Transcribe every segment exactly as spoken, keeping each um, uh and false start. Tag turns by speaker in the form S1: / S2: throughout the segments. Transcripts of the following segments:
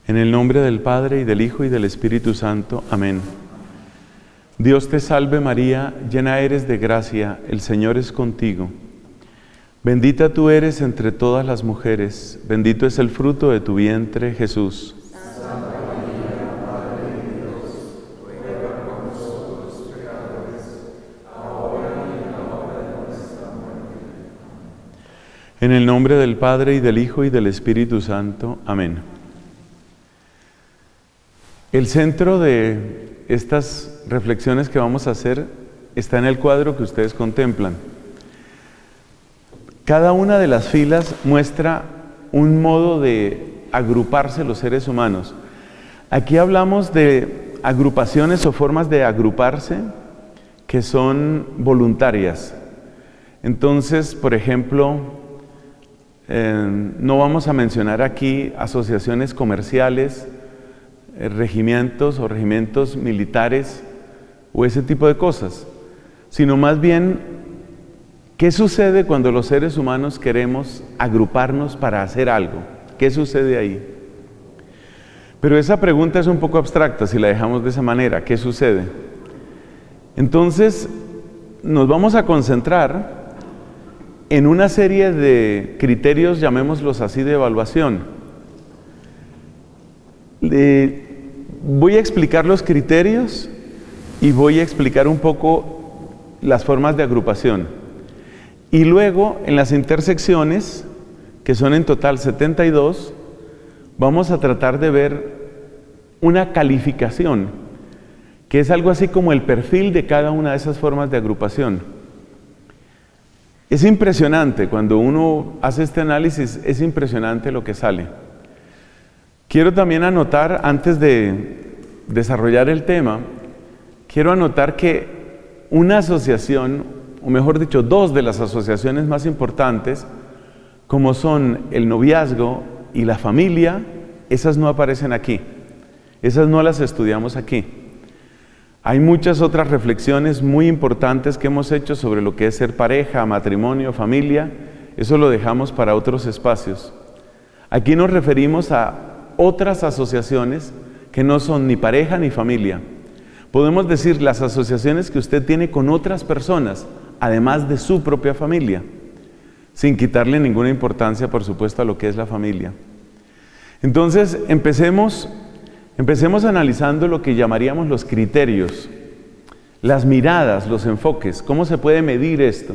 S1: En el nombre del Padre, y del Hijo, y del Espíritu Santo. Amén. Dios te salve María, llena eres de gracia, el Señor es contigo. Bendita tú eres entre todas las mujeres, bendito es el fruto de tu vientre, Jesús.
S2: Santa María, Madre de Dios, ruega por nosotros pecadores, ahora y en la hora de nuestra muerte.
S1: En el nombre del Padre, y del Hijo, y del Espíritu Santo. Amén. El centro de estas reflexiones que vamos a hacer está en el cuadro que ustedes contemplan. Cada una de las filas muestra un modo de agruparse los seres humanos. Aquí hablamos de agrupaciones o formas de agruparse que son voluntarias. Entonces, por ejemplo, eh, no vamos a mencionar aquí asociaciones comerciales, regimientos o regimientos militares o ese tipo de cosas, sino más bien, ¿qué sucede cuando los seres humanos queremos agruparnos para hacer algo? ¿Qué sucede ahí? Pero esa pregunta es un poco abstracta si la dejamos de esa manera. ¿Qué sucede? Entonces, nos vamos a concentrar en una serie de criterios, llamémoslos así, de evaluación. De, voy a explicar los criterios y voy a explicar un poco las formas de agrupación. Y luego, en las intersecciones, que son en total setenta y dos, vamos a tratar de ver una calificación, que es algo así como el perfil de cada una de esas formas de agrupación. Es impresionante, cuando uno hace este análisis, es impresionante lo que sale. Quiero también anotar, antes de desarrollar el tema, quiero anotar que una asociación, o mejor dicho, dos de las asociaciones más importantes, como son el noviazgo y la familia, esas no aparecen aquí. Esas no las estudiamos aquí. Hay muchas otras reflexiones muy importantes que hemos hecho sobre lo que es ser pareja, matrimonio, familia. Eso lo dejamos para otros espacios. Aquí nos referimos a otras asociaciones que no son ni pareja ni familia. Podemos decir las asociaciones que usted tiene con otras personas, además de su propia familia, sin quitarle ninguna importancia, por supuesto, a lo que es la familia. Entonces, empecemos, empecemos analizando lo que llamaríamos los criterios, las miradas, los enfoques. ¿Cómo se puede medir esto?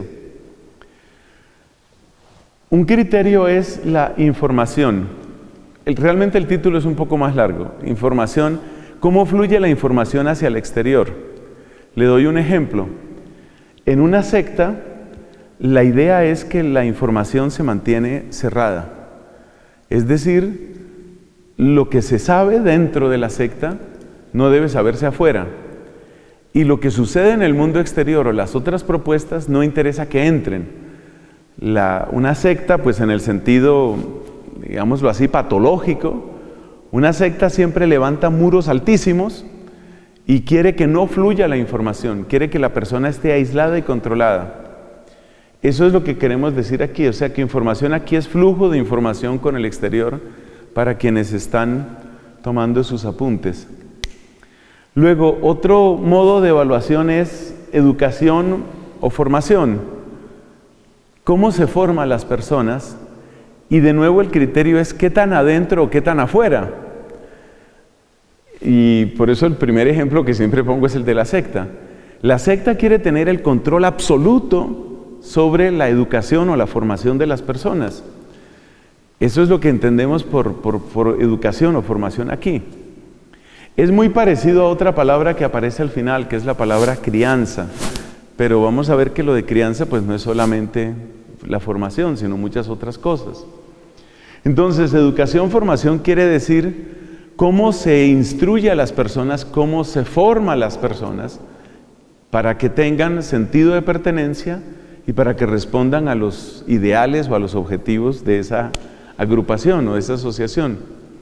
S1: Un criterio es la información. El, realmente el título es un poco más largo. Información, ¿cómo fluye la información hacia el exterior? Le doy un ejemplo. En una secta, la idea es que la información se mantiene cerrada. Es decir, lo que se sabe dentro de la secta no debe saberse afuera. Y lo que sucede en el mundo exterior o las otras propuestas no interesa que entren. La, una secta, pues en el sentido, digámoslo así, patológico, una secta siempre levanta muros altísimos y quiere que no fluya la información, quiere que la persona esté aislada y controlada. Eso es lo que queremos decir aquí, o sea que información aquí es flujo de información con el exterior para quienes están tomando sus apuntes. Luego, otro modo de evaluación es educación o formación. ¿Cómo se forman las personas? Y de nuevo el criterio es qué tan adentro o qué tan afuera. Y por eso el primer ejemplo que siempre pongo es el de la secta. La secta quiere tener el control absoluto sobre la educación o la formación de las personas. Eso es lo que entendemos por, por, por educación o formación aquí. Es muy parecido a otra palabra que aparece al final, que es la palabra crianza. Pero vamos a ver que lo de crianza pues no es solamente la formación, sino muchas otras cosas. Entonces, educación, formación quiere decir cómo se instruye a las personas, cómo se forma a las personas para que tengan sentido de pertenencia y para que respondan a los ideales o a los objetivos de esa agrupación o de esa asociación.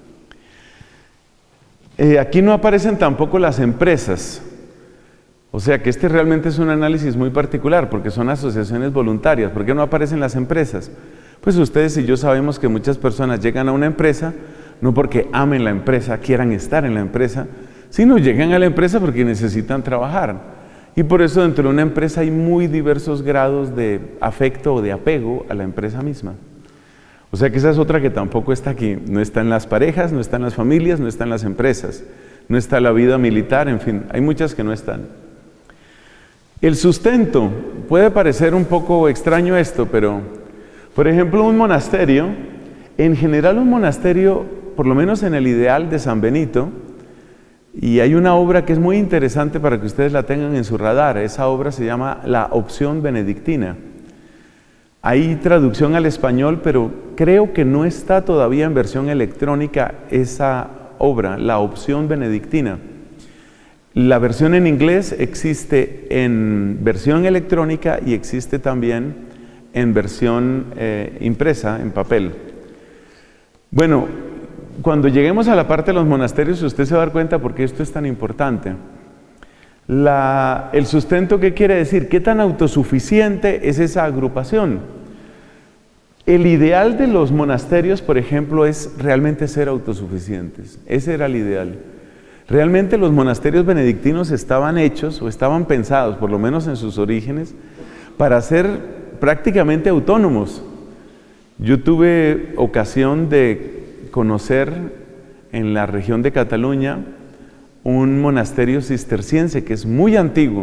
S1: Eh, aquí no aparecen tampoco las empresas. O sea que este realmente es un análisis muy particular porque son asociaciones voluntarias. ¿Por qué no aparecen las empresas? Pues ustedes y yo sabemos que muchas personas llegan a una empresa no porque amen la empresa, quieran estar en la empresa, sino llegan a la empresa porque necesitan trabajar. Y por eso dentro de una empresa hay muy diversos grados de afecto o de apego a la empresa misma. O sea que esa es otra que tampoco está aquí. No está en las parejas, no está en las familias, no está en las empresas, no está la vida militar, en fin, hay muchas que no están. El sustento, puede parecer un poco extraño esto, pero por ejemplo un monasterio, en general un monasterio, por lo menos en el ideal de San Benito, y hay una obra que es muy interesante para que ustedes la tengan en su radar, esa obra se llama La Opción Benedictina. Hay traducción al español, pero creo que no está todavía en versión electrónica esa obra, La Opción Benedictina. La versión en inglés existe en versión electrónica y existe también en versión eh, impresa, en papel. Bueno, cuando lleguemos a la parte de los monasterios, usted se va a dar cuenta por qué esto es tan importante. La, el sustento, ¿qué quiere decir? ¿Qué tan autosuficiente es esa agrupación? El ideal de los monasterios, por ejemplo, es realmente ser autosuficientes. Ese era el ideal. Realmente los monasterios benedictinos estaban hechos o estaban pensados, por lo menos en sus orígenes, para ser prácticamente autónomos. Yo tuve ocasión de conocer en la región de Cataluña un monasterio cisterciense que es muy antiguo,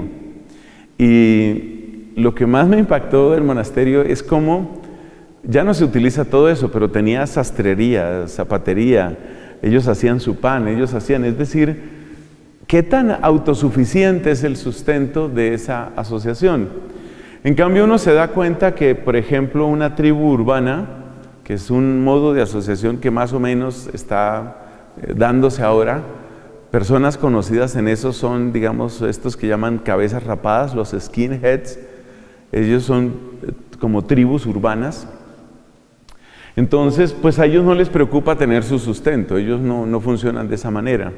S1: y lo que más me impactó del monasterio es cómo ya no se utiliza todo eso, pero tenía sastrería, zapatería, ellos hacían su pan, ellos hacían, es decir, qué tan autosuficiente es el sustento de esa asociación. En cambio uno se da cuenta que, por ejemplo, una tribu urbana, que es un modo de asociación que más o menos está eh, dándose ahora, personas conocidas en eso son, digamos, estos que llaman cabezas rapadas, los skinheads. Ellos son eh, como tribus urbanas. Entonces, pues a ellos no les preocupa tener su sustento, ellos no, no funcionan de esa manera.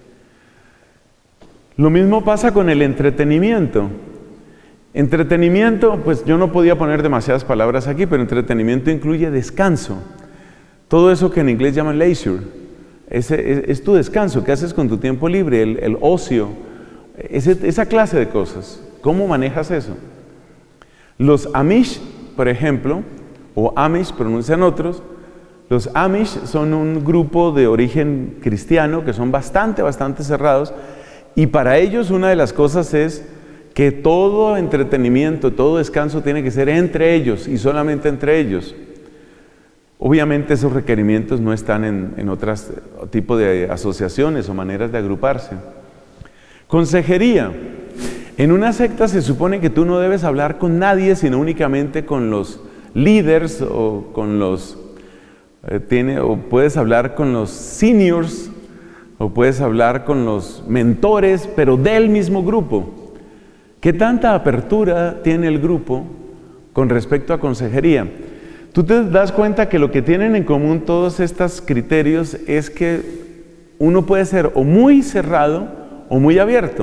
S1: Lo mismo pasa con el entretenimiento. Entretenimiento, pues yo no podía poner demasiadas palabras aquí, pero entretenimiento incluye descanso. Todo eso que en inglés llaman leisure, ese, es, es tu descanso, ¿qué haces con tu tiempo libre? El, el ocio, ese, esa clase de cosas. ¿Cómo manejas eso? Los Amish, por ejemplo, o Amish pronuncian otros, los Amish son un grupo de origen cristiano que son bastante, bastante cerrados, y para ellos una de las cosas es que todo entretenimiento, todo descanso tiene que ser entre ellos y solamente entre ellos. Obviamente esos requerimientos no están en, en otros tipos de asociaciones o maneras de agruparse. Consejería. En una secta se supone que tú no debes hablar con nadie, sino únicamente con los líderes o con los, eh, tiene, o puedes hablar con los seniors, o puedes hablar con los mentores, pero del mismo grupo. ¿Qué tanta apertura tiene el grupo con respecto a consejería? Tú te das cuenta que lo que tienen en común todos estos criterios es que uno puede ser o muy cerrado o muy abierto.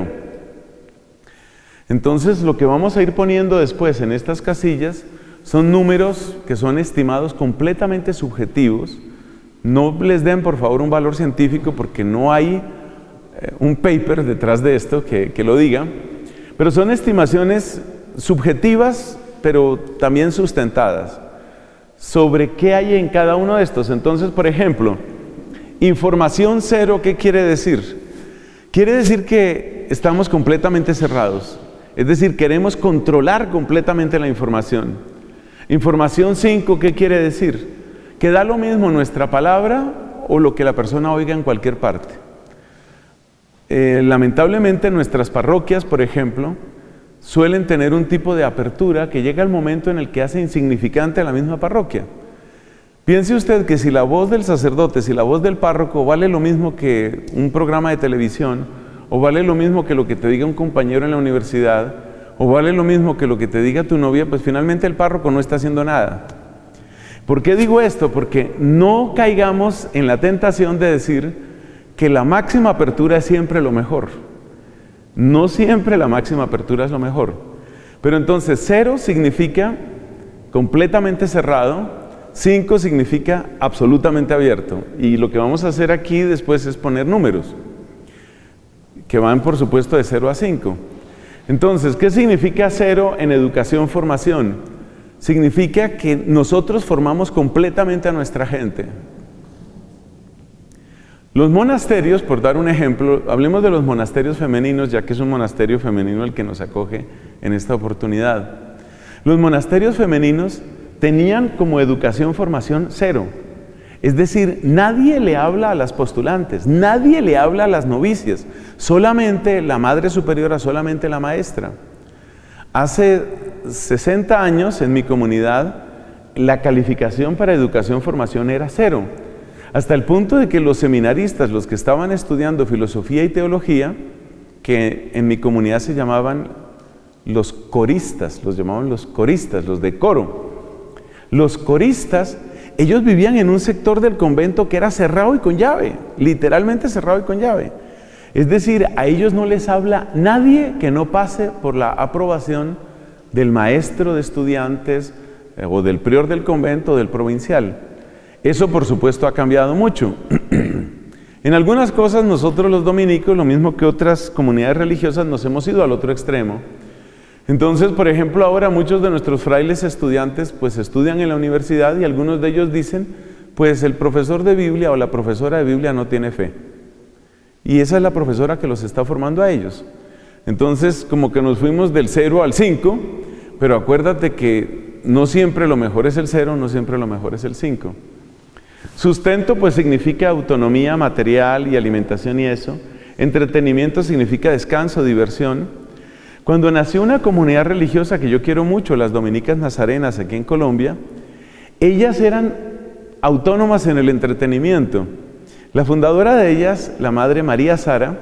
S1: Entonces, lo que vamos a ir poniendo después en estas casillas son números que son estimados completamente subjetivos. No les den, por favor, un valor científico porque no hay eh, un paper detrás de esto que, que lo diga. Pero son estimaciones subjetivas, pero también sustentadas, sobre qué hay en cada uno de estos. Entonces, por ejemplo, información cero, ¿qué quiere decir? Quiere decir que estamos completamente cerrados, es decir, queremos controlar completamente la información. Información cinco, ¿qué quiere decir? Que da lo mismo nuestra palabra o lo que la persona oiga en cualquier parte. Eh, lamentablemente nuestras parroquias, por ejemplo, suelen tener un tipo de apertura que llega el momento en el que hace insignificante a la misma parroquia. Piense usted que si la voz del sacerdote, si la voz del párroco vale lo mismo que un programa de televisión, o vale lo mismo que lo que te diga un compañero en la universidad, o vale lo mismo que lo que te diga tu novia, pues finalmente el párroco no está haciendo nada. ¿Por qué digo esto? Porque no caigamos en la tentación de decir que la máxima apertura es siempre lo mejor. No siempre la máxima apertura es lo mejor. Pero entonces cero significa completamente cerrado. cinco significa absolutamente abierto. Y lo que vamos a hacer aquí después es poner números, que van por supuesto de cero a cinco. Entonces, ¿qué significa cero en educación, formación? Significa que nosotros formamos completamente a nuestra gente. Los monasterios, por dar un ejemplo, hablemos de los monasterios femeninos, ya que es un monasterio femenino el que nos acoge en esta oportunidad. Los monasterios femeninos tenían como educación, formación, cero. Es decir, nadie le habla a las postulantes, nadie le habla a las novicias, solamente la madre superiora, solamente la maestra. Hace sesenta años en mi comunidad, la calificación para educación, formación era cero. Hasta el punto de que los seminaristas, los que estaban estudiando filosofía y teología, que en mi comunidad se llamaban los coristas, los llamaban los coristas, los de coro. Los coristas, ellos vivían en un sector del convento que era cerrado y con llave, literalmente cerrado y con llave. Es decir, a ellos no les habla nadie que no pase por la aprobación del maestro de estudiantes eh, o del prior del convento o del provincial. Eso, por supuesto, ha cambiado mucho. En algunas cosas nosotros los dominicos, lo mismo que otras comunidades religiosas, nos hemos ido al otro extremo. Entonces, por ejemplo, ahora muchos de nuestros frailes estudiantes pues estudian en la universidad y algunos de ellos dicen, pues el profesor de Biblia o la profesora de Biblia no tiene fe. Y esa es la profesora que los está formando a ellos. Entonces, como que nos fuimos del cero al cinco, pero acuérdate que no siempre lo mejor es el cero, no siempre lo mejor es el cinco. Sustento pues significa autonomía material y alimentación y eso. Entretenimiento significa descanso, diversión. Cuando nació una comunidad religiosa que yo quiero mucho, las Dominicas Nazarenas aquí en Colombia, ellas eran autónomas en el entretenimiento. La fundadora de ellas, la Madre María Sara,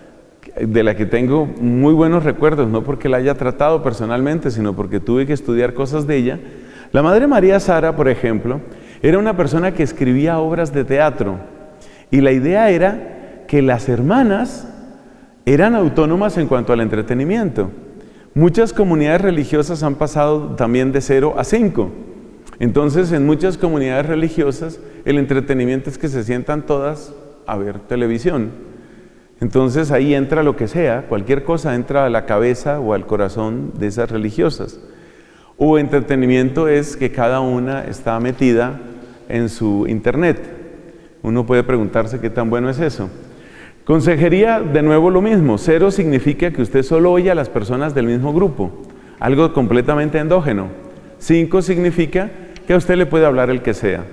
S1: de la que tengo muy buenos recuerdos, no porque la haya tratado personalmente, sino porque tuve que estudiar cosas de ella. La Madre María Sara, por ejemplo, era una persona que escribía obras de teatro y la idea era que las hermanas eran autónomas en cuanto al entretenimiento. Muchas comunidades religiosas han pasado también de cero a cinco. Entonces, en muchas comunidades religiosas, el entretenimiento es que se sientan todas a ver televisión. Entonces, ahí entra lo que sea, cualquier cosa entra a la cabeza o al corazón de esas religiosas. O entretenimiento es que cada una está metida en su internet. Uno puede preguntarse qué tan bueno es eso. Consejería, de nuevo lo mismo. Cero significa que usted solo oye a las personas del mismo grupo, algo completamente endógeno. Cinco significa que a usted le puede hablar el que sea.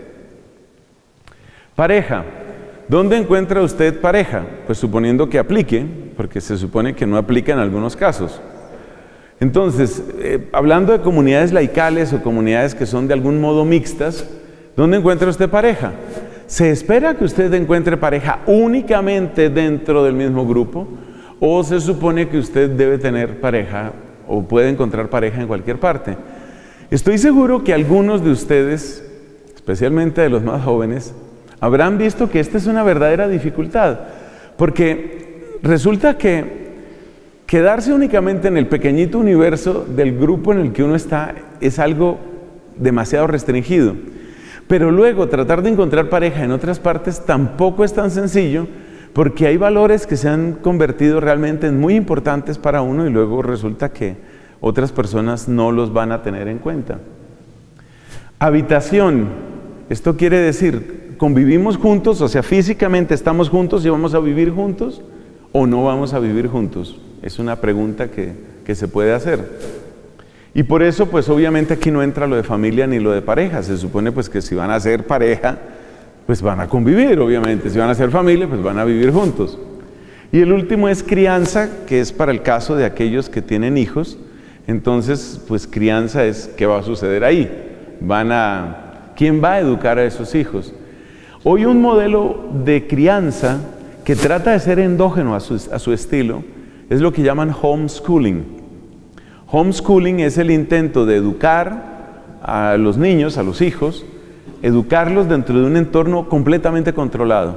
S1: Pareja. ¿Dónde encuentra usted pareja? Pues suponiendo que aplique, porque se supone que no aplica en algunos casos. Entonces, eh, hablando de comunidades laicales o comunidades que son de algún modo mixtas, ¿dónde encuentra usted pareja? ¿Se espera que usted encuentre pareja únicamente dentro del mismo grupo? ¿O se supone que usted debe tener pareja o puede encontrar pareja en cualquier parte? Estoy seguro que algunos de ustedes, especialmente de los más jóvenes, habrán visto que esta es una verdadera dificultad, porque resulta que quedarse únicamente en el pequeñito universo del grupo en el que uno está es algo demasiado restringido. Pero luego tratar de encontrar pareja en otras partes tampoco es tan sencillo, porque hay valores que se han convertido realmente en muy importantes para uno y luego resulta que otras personas no los van a tener en cuenta. Habitación. Esto quiere decir, ¿convivimos juntos? O sea, físicamente estamos juntos y vamos a vivir juntos, ¿o no vamos a vivir juntos? Es una pregunta que, que se puede hacer. Y por eso, pues obviamente aquí no entra lo de familia ni lo de pareja. Se supone pues que si van a ser pareja, pues van a convivir, obviamente. Si van a ser familia, pues van a vivir juntos. Y el último es crianza, que es para el caso de aquellos que tienen hijos. Entonces, pues crianza es qué va a suceder ahí. Van a, ¿quién va a educar a esos hijos? Hoy un modelo de crianza que trata de ser endógeno a su, a su estilo es lo que llaman homeschooling. Homeschooling es el intento de educar a los niños, a los hijos, educarlos dentro de un entorno completamente controlado,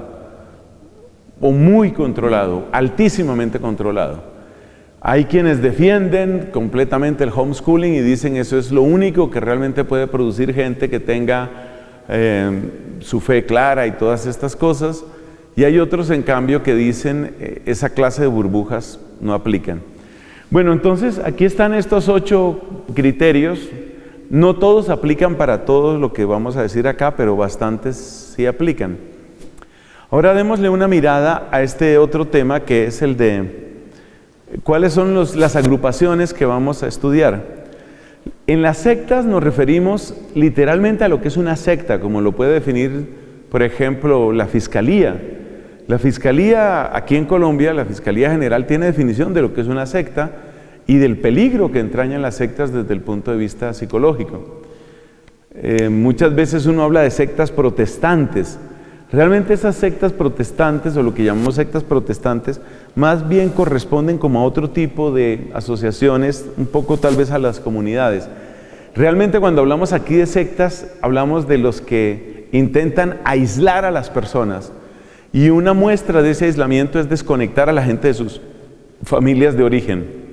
S1: o muy controlado, altísimamente controlado. Hay quienes defienden completamente el homeschooling y dicen eso es lo único que realmente puede producir gente que tenga eh, su fe clara y todas estas cosas, y hay otros en cambio que dicen eh, esa clase de burbujas no aplican. Bueno, entonces aquí están estos ocho criterios. No todos aplican para todo lo que vamos a decir acá, pero bastantes sí aplican. Ahora démosle una mirada a este otro tema, que es el de cuáles son los, las agrupaciones que vamos a estudiar. En las sectas nos referimos literalmente a lo que es una secta, como lo puede definir, por ejemplo, la Fiscalía. La Fiscalía aquí en Colombia, la Fiscalía General, tiene definición de lo que es una secta y del peligro que entrañan las sectas desde el punto de vista psicológico. Eh, muchas veces uno habla de sectas protestantes. Realmente esas sectas protestantes, o lo que llamamos sectas protestantes, más bien corresponden como a otro tipo de asociaciones, un poco tal vez a las comunidades. Realmente cuando hablamos aquí de sectas, hablamos de los que intentan aislar a las personas, y una muestra de ese aislamiento es desconectar a la gente de sus familias de origen.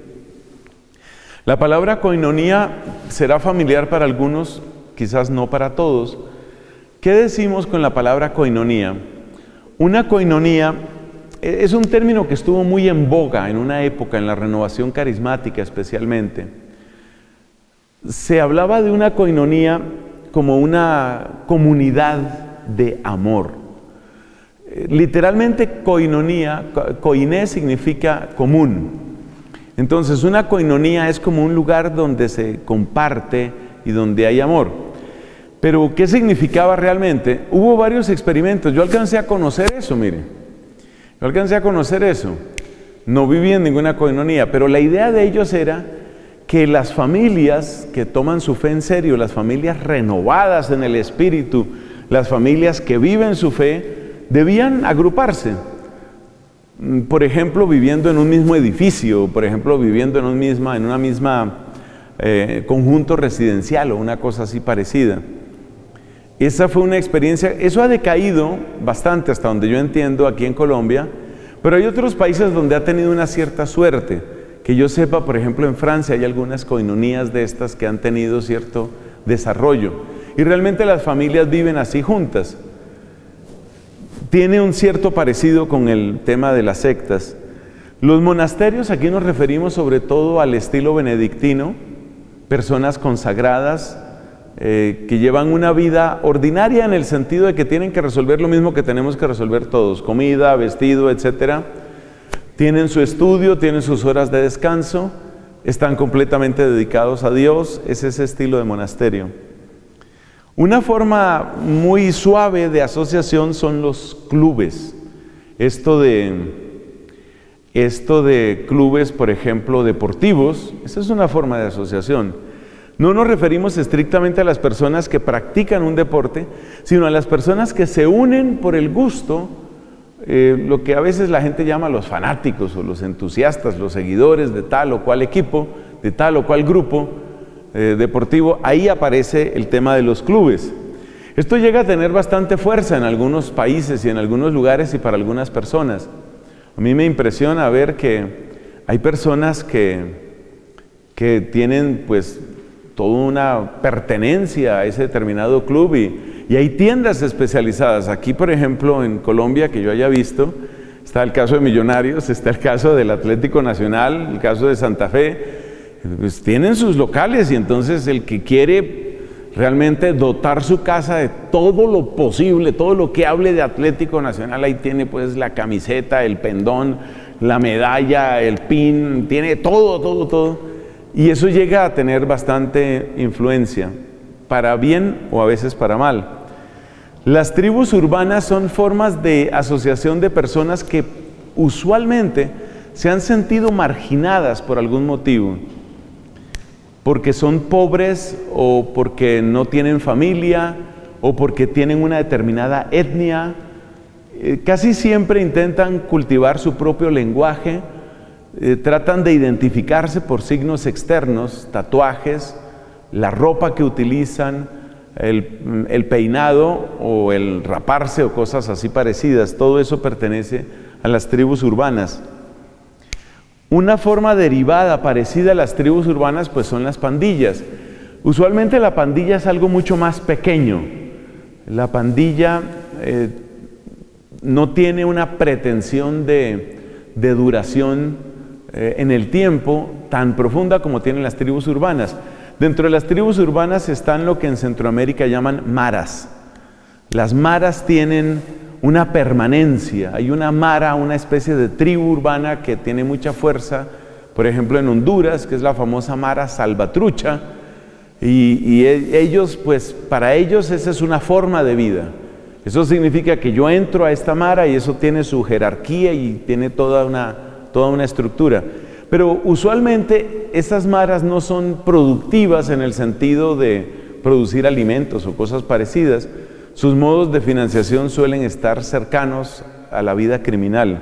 S1: La palabra coinonía será familiar para algunos, quizás no para todos. ¿Qué decimos con la palabra coinonía? Una coinonía es un término que estuvo muy en boga en una época, en la renovación carismática especialmente. Se hablaba de una coinonía como una comunidad de amor. Literalmente coinonía, koiné significa común. Entonces una coinonía es como un lugar donde se comparte y donde hay amor. Pero ¿qué significaba realmente? Hubo varios experimentos. Yo alcancé a conocer eso, mire. Yo alcancé a conocer eso. No viví en ninguna coinonía, pero la idea de ellos era que las familias que toman su fe en serio, las familias renovadas en el espíritu, las familias que viven su fe, debían agruparse. Por ejemplo, viviendo en un mismo edificio, por ejemplo, viviendo en, un misma, en una misma eh, conjunto residencial o una cosa así parecida. Esa fue una experiencia, eso ha decaído bastante hasta donde yo entiendo aquí en Colombia, pero hay otros países donde ha tenido una cierta suerte. Que yo sepa, por ejemplo, en Francia hay algunas coinonías de estas que han tenido cierto desarrollo. Y realmente las familias viven así juntas. Tiene un cierto parecido con el tema de las sectas. Los monasterios, aquí nos referimos sobre todo al estilo benedictino, personas consagradas, eh, que llevan una vida ordinaria en el sentido de que tienen que resolver lo mismo que tenemos que resolver todos, comida, vestido, etcétera. Tienen su estudio, tienen sus horas de descanso, están completamente dedicados a Dios, es ese estilo de monasterio. Una forma muy suave de asociación son los clubes. Esto de, esto de clubes, por ejemplo, deportivos, esa es una forma de asociación. No nos referimos estrictamente a las personas que practican un deporte, sino a las personas que se unen por el gusto, eh, lo que a veces la gente llama los fanáticos o los entusiastas, los seguidores de tal o cual equipo, de tal o cual grupo eh, deportivo. Ahí aparece el tema de los clubes. Esto llega a tener bastante fuerza en algunos países y en algunos lugares y para algunas personas. A mí me impresiona ver que hay personas que, que tienen pues toda una pertenencia a ese determinado club y, y hay tiendas especializadas. Aquí, por ejemplo, en Colombia, que yo haya visto, está el caso de Millonarios, está el caso del Atlético Nacional, el caso de Santa Fe, pues tienen sus locales y entonces el que quiere realmente dotar su casa de todo lo posible, todo lo que hable de Atlético Nacional, ahí tiene pues la camiseta, el pendón, la medalla, el pin, tiene todo, todo, todo. Y eso llega a tener bastante influencia, para bien o a veces para mal. Las tribus urbanas son formas de asociación de personas que usualmente se han sentido marginadas por algún motivo, porque son pobres o porque no tienen familia o porque tienen una determinada etnia. Eh, casi siempre intentan cultivar su propio lenguaje. Eh, tratan de identificarse por signos externos, tatuajes, la ropa que utilizan, el, el peinado o el raparse o cosas así parecidas. Todo eso pertenece a las tribus urbanas. Una forma derivada parecida a las tribus urbanas pues son las pandillas. Usualmente la pandilla es algo mucho más pequeño. La pandilla eh, no tiene una pretensión de, de duración eh, en el tiempo tan profunda como tienen las tribus urbanas. Dentro de las tribus urbanas están lo que en Centroamérica llaman maras. Las maras tienen una permanencia. Hay una mara, una especie de tribu urbana que tiene mucha fuerza. Por ejemplo, en Honduras, que es la famosa mara Salvatrucha. Y, y ellos, pues, para ellos esa es una forma de vida. Eso significa que yo entro a esta mara y eso tiene su jerarquía y tiene toda una, toda una estructura. Pero usualmente esas maras no son productivas en el sentido de producir alimentos o cosas parecidas. Sus modos de financiación suelen estar cercanos a la vida criminal.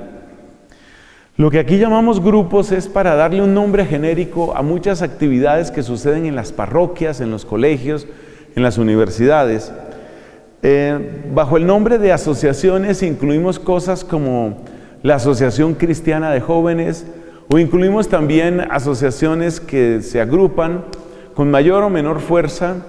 S1: Lo que aquí llamamos grupos es para darle un nombre genérico a muchas actividades que suceden en las parroquias, en los colegios, en las universidades. Eh, bajo el nombre de asociaciones incluimos cosas como la Asociación Cristiana de Jóvenes, o incluimos también asociaciones que se agrupan con mayor o menor fuerza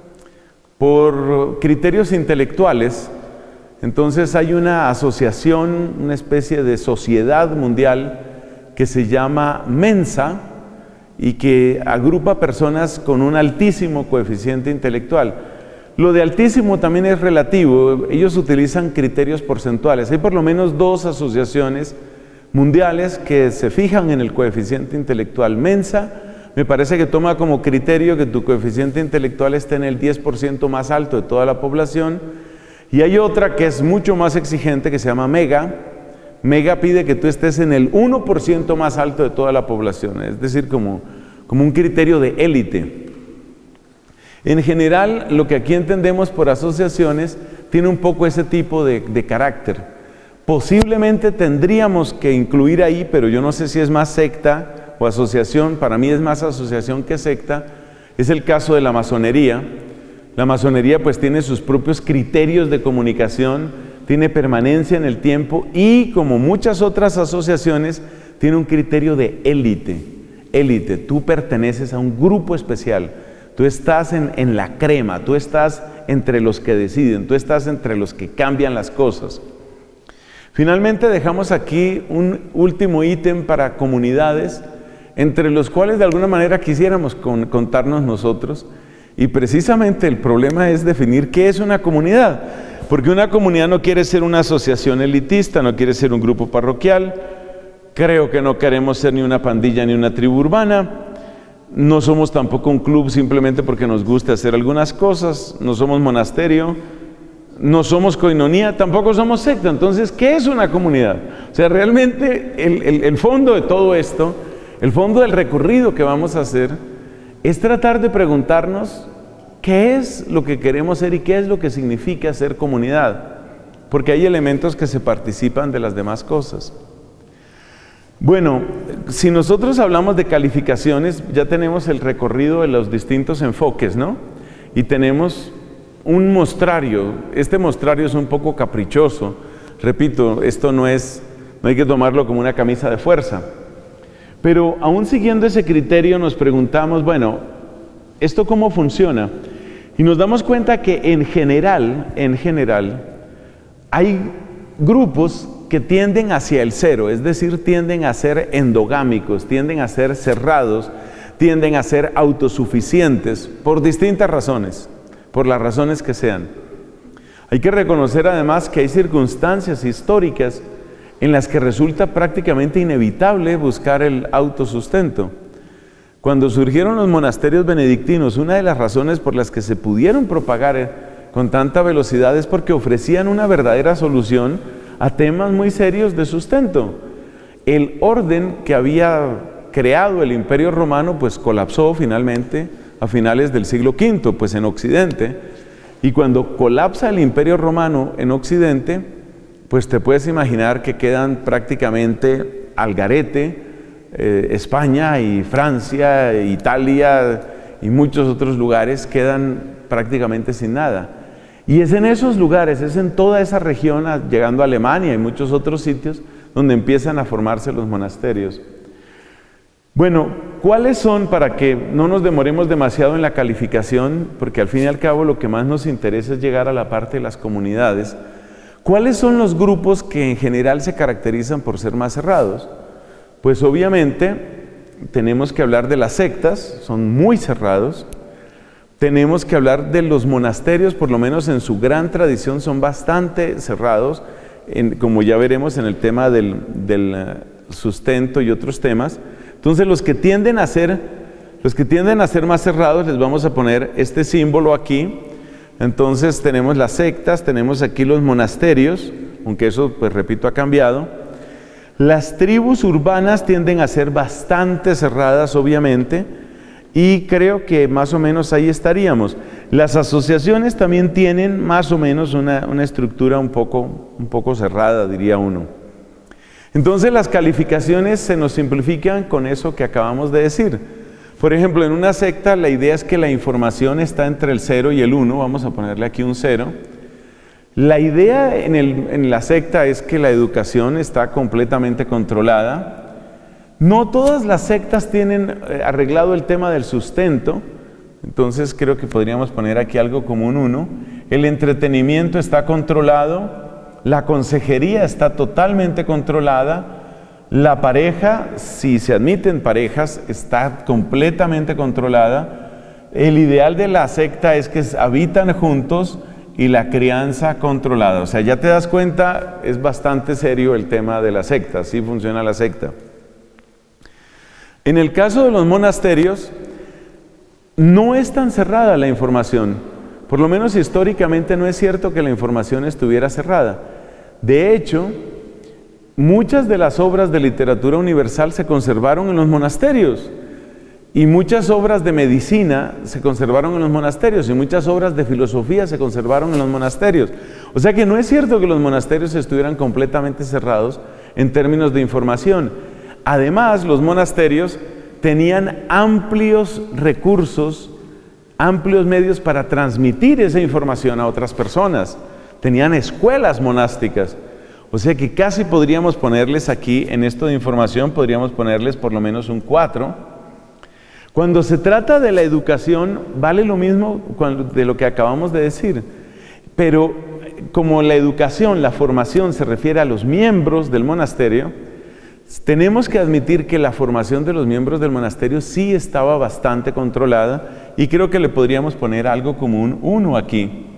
S1: por criterios intelectuales. Entonces hay una asociación, una especie de sociedad mundial que se llama Mensa y que agrupa personas con un altísimo coeficiente intelectual. Lo de altísimo también es relativo. Ellos utilizan criterios porcentuales. Hay por lo menos dos asociaciones mundiales que se fijan en el coeficiente intelectual. Mensa me parece que toma como criterio que tu coeficiente intelectual esté en el diez por ciento más alto de toda la población, y hay otra que es mucho más exigente que se llama Mega. Mega pide que tú estés en el uno por ciento más alto de toda la población, es decir, como, como un criterio de élite. En general, lo que aquí entendemos por asociaciones tiene un poco ese tipo de, de carácter. Posiblemente tendríamos que incluir ahí, pero yo no sé si es más secta o asociación. Para mí es más asociación que secta. Es el caso de la masonería. La masonería pues tiene sus propios criterios de comunicación, tiene permanencia en el tiempo y, como muchas otras asociaciones, tiene un criterio de élite. Élite, tú perteneces a un grupo especial, tú estás en, en la crema, tú estás entre los que deciden, tú estás entre los que cambian las cosas. Finalmente dejamos aquí un último ítem para comunidades, entre los cuales de alguna manera quisiéramos con, contarnos nosotros, y precisamente el problema es definir qué es una comunidad, porque una comunidad no quiere ser una asociación elitista, no quiere ser un grupo parroquial. Creo que no queremos ser ni una pandilla ni una tribu urbana, no somos tampoco un club simplemente porque nos gusta hacer algunas cosas, no somos monasterio, no somos coinonía, tampoco somos secta. Entonces, ¿qué es una comunidad? O sea, realmente el, el, el fondo de todo esto, el fondo del recorrido que vamos a hacer, es tratar de preguntarnos qué es lo que queremos ser y qué es lo que significa ser comunidad, porque hay elementos que se participan de las demás cosas. Bueno, si nosotros hablamos de calificaciones, ya tenemos el recorrido de los distintos enfoques, ¿no? Y tenemos un mostrario. Este mostrario es un poco caprichoso. Repito, esto no es, no hay que tomarlo como una camisa de fuerza. Pero aún siguiendo ese criterio nos preguntamos, bueno, ¿esto cómo funciona? Y nos damos cuenta que en general, en general, hay grupos que tienden hacia el cero, es decir, tienden a ser endogámicos, tienden a ser cerrados, tienden a ser autosuficientes por distintas razones, por las razones que sean. Hay que reconocer además que hay circunstancias históricas en las que resulta prácticamente inevitable buscar el autosustento. Cuando surgieron los monasterios benedictinos, una de las razones por las que se pudieron propagar con tanta velocidad es porque ofrecían una verdadera solución a temas muy serios de sustento. El orden que había creado el Imperio Romano pues colapsó finalmente a finales del siglo quinto, pues en Occidente, y cuando colapsa el Imperio Romano en Occidente, pues te puedes imaginar que quedan prácticamente al garete eh, España y Francia, Italia y muchos otros lugares quedan prácticamente sin nada. Y es en esos lugares, es en toda esa región, llegando a Alemania y muchos otros sitios, donde empiezan a formarse los monasterios. Bueno, ¿cuáles son, para que no nos demoremos demasiado en la calificación, porque al fin y al cabo lo que más nos interesa es llegar a la parte de las comunidades? ¿Cuáles son los grupos que en general se caracterizan por ser más cerrados? Pues obviamente tenemos que hablar de las sectas, son muy cerrados. Tenemos que hablar de los monasterios, por lo menos en su gran tradición son bastante cerrados, en, como ya veremos en el tema del, del sustento y otros temas. Entonces los que tienden a ser, los que tienden a ser más cerrados, les vamos a poner este símbolo aquí. Entonces tenemos las sectas, tenemos aquí los monasterios, aunque eso, pues repito, ha cambiado. Las tribus urbanas tienden a ser bastante cerradas, obviamente, y creo que más o menos ahí estaríamos. Las asociaciones también tienen más o menos una, una estructura un poco, un poco cerrada, diría uno. Entonces las calificaciones se nos simplifican con eso que acabamos de decir. Por ejemplo, en una secta la idea es que la información está entre el cero y el uno, vamos a ponerle aquí un cero. La idea en, el, en la secta es que la educación está completamente controlada. No todas las sectas tienen arreglado el tema del sustento, entonces creo que podríamos poner aquí algo como un uno. El entretenimiento está controlado, la consejería está totalmente controlada. La pareja, si se admiten parejas, está completamente controlada. El ideal de la secta es que habitan juntos y la crianza controlada. O sea, ya te das cuenta, es bastante serio el tema de la secta, así funciona la secta. En el caso de los monasterios, no es tan cerrada la información. Por lo menos históricamente no es cierto que la información estuviera cerrada. De hecho, muchas de las obras de literatura universal se conservaron en los monasterios y muchas obras de medicina se conservaron en los monasterios y muchas obras de filosofía se conservaron en los monasterios. O sea que no es cierto que los monasterios estuvieran completamente cerrados en términos de información. Además, los monasterios tenían amplios recursos, amplios medios para transmitir esa información a otras personas. Tenían escuelas monásticas. O sea que casi podríamos ponerles aquí, en esto de información, podríamos ponerles por lo menos un cuatro. Cuando se trata de la educación, vale lo mismo de lo que acabamos de decir. Pero como la educación, la formación se refiere a los miembros del monasterio, tenemos que admitir que la formación de los miembros del monasterio sí estaba bastante controlada y creo que le podríamos poner algo como un uno aquí.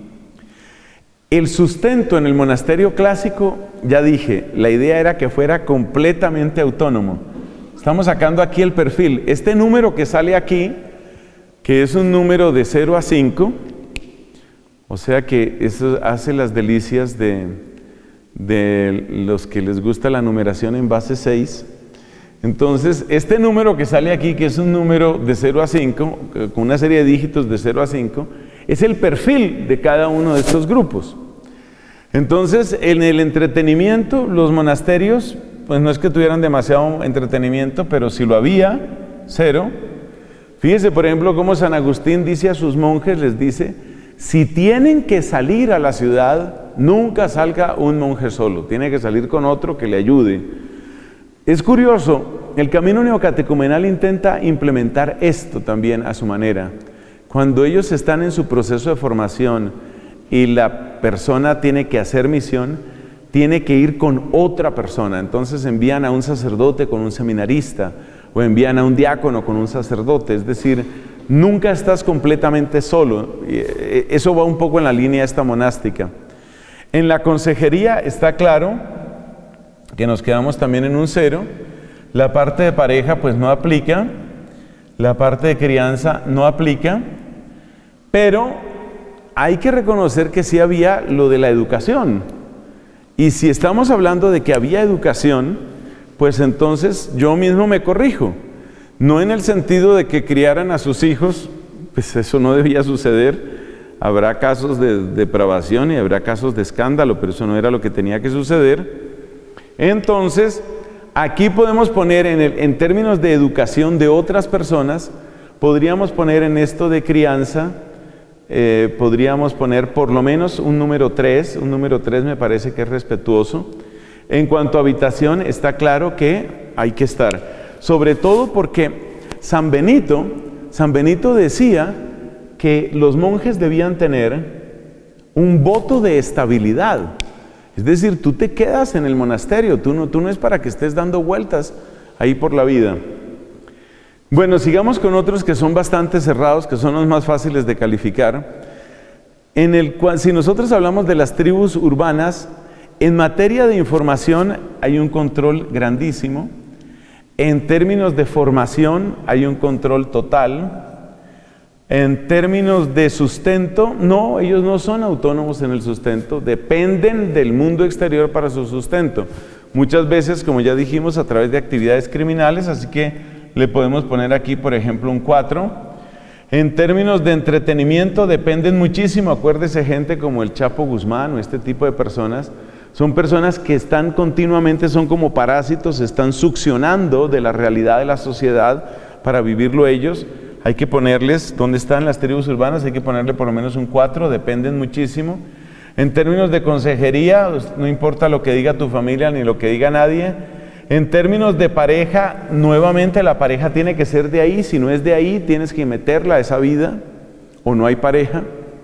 S1: El sustento en el monasterio clásico, ya dije, la idea era que fuera completamente autónomo. Estamos sacando aquí el perfil. Este número que sale aquí, que es un número de cero a cinco, o sea que eso hace las delicias de, de los que les gusta la numeración en base seis. Entonces, este número que sale aquí, que es un número de cero a cinco, con una serie de dígitos de cero a cinco, es el perfil de cada uno de estos grupos. Entonces, en el entretenimiento, los monasterios, pues no es que tuvieran demasiado entretenimiento, pero si lo había, cero. Fíjese, por ejemplo, cómo San Agustín dice a sus monjes, les dice, si tienen que salir a la ciudad, nunca salga un monje solo, tiene que salir con otro que le ayude. Es curioso, el camino neocatecumenal intenta implementar esto también a su manera. Cuando ellos están en su proceso de formación y la persona tiene que hacer misión, tiene que ir con otra persona. Entonces envían a un sacerdote con un seminarista o envían a un diácono con un sacerdote. Es decir, nunca estás completamente solo. Eso va un poco en la línea esta monástica. En la consejería está claro que nos quedamos también en un cero. La parte de pareja pues no aplica. La parte de crianza no aplica. Pero hay que reconocer que sí había lo de la educación. Y si estamos hablando de que había educación, pues entonces yo mismo me corrijo. No en el sentido de que criaran a sus hijos, pues eso no debía suceder. Habrá casos de depravación y habrá casos de escándalo, pero eso no era lo que tenía que suceder. Entonces, aquí podemos poner en, el, en términos de educación de otras personas, podríamos poner en esto de crianza, Eh, podríamos poner por lo menos un número tres, un número tres me parece que es respetuoso. En cuanto a habitación, está claro que hay que estar, sobre todo porque San Benito, San Benito decía que los monjes debían tener un voto de estabilidad. Es decir, tú te quedas en el monasterio, tú no, tú no es para que estés dando vueltas ahí por la vida. Bueno, sigamos con otros que son bastante cerrados, que son los más fáciles de calificar. En el cual, si nosotros hablamos de las tribus urbanas, en materia de información hay un control grandísimo. En términos de formación hay un control total. En términos de sustento, no, ellos no son autónomos en el sustento, dependen del mundo exterior para su sustento. Muchas veces, como ya dijimos, a través de actividades criminales, así que le podemos poner aquí, por ejemplo, un cuatro. En términos de entretenimiento, dependen muchísimo, acuérdese gente como el Chapo Guzmán o este tipo de personas, son personas que están continuamente, son como parásitos, están succionando de la realidad de la sociedad para vivirlo ellos. Hay que ponerles, ¿dónde están las tribus urbanas? Hay que ponerle por lo menos un cuatro, dependen muchísimo. En términos de consejería, no importa lo que diga tu familia ni lo que diga nadie. En términos de pareja, nuevamente la pareja tiene que ser de ahí, si no es de ahí tienes que meterla a esa vida o no hay pareja.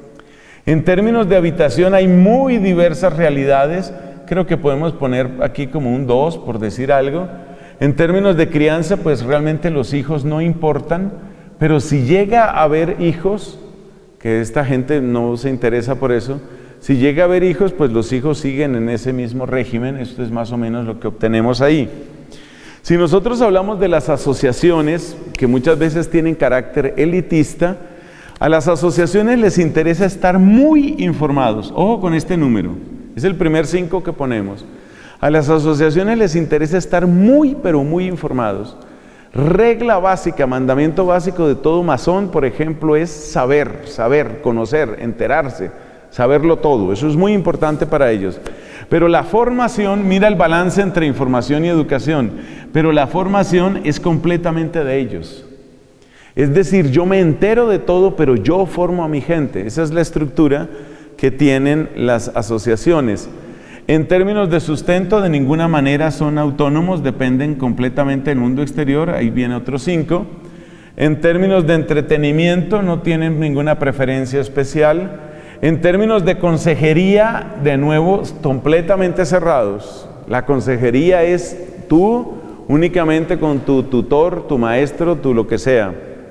S1: En términos de habitación hay muy diversas realidades, creo que podemos poner aquí como un dos por decir algo. En términos de crianza, pues realmente los hijos no importan. Pero si llega a haber hijos, que esta gente no se interesa por eso, si llega a haber hijos, pues los hijos siguen en ese mismo régimen, esto es más o menos lo que obtenemos ahí. Si nosotros hablamos de las asociaciones, que muchas veces tienen carácter elitista, a las asociaciones les interesa estar muy informados. Ojo con este número, es el primer cinco que ponemos. A las asociaciones les interesa estar muy, pero muy informados. Regla básica, mandamiento básico de todo masón, por ejemplo, es saber, saber, conocer, enterarse, saberlo todo. Eso es muy importante para ellos. Pero la formación, mira el balance entre información y educación, pero la formación es completamente de ellos. Es decir, yo me entero de todo, pero yo formo a mi gente. Esa es la estructura que tienen las asociaciones. En términos de sustento, de ninguna manera son autónomos, dependen completamente del mundo exterior, ahí viene otro cinco. En términos de entretenimiento, no tienen ninguna preferencia especial. En términos de consejería, de nuevo, completamente cerrados. La consejería es tú, únicamente con tu tutor, tu maestro, tu lo que sea.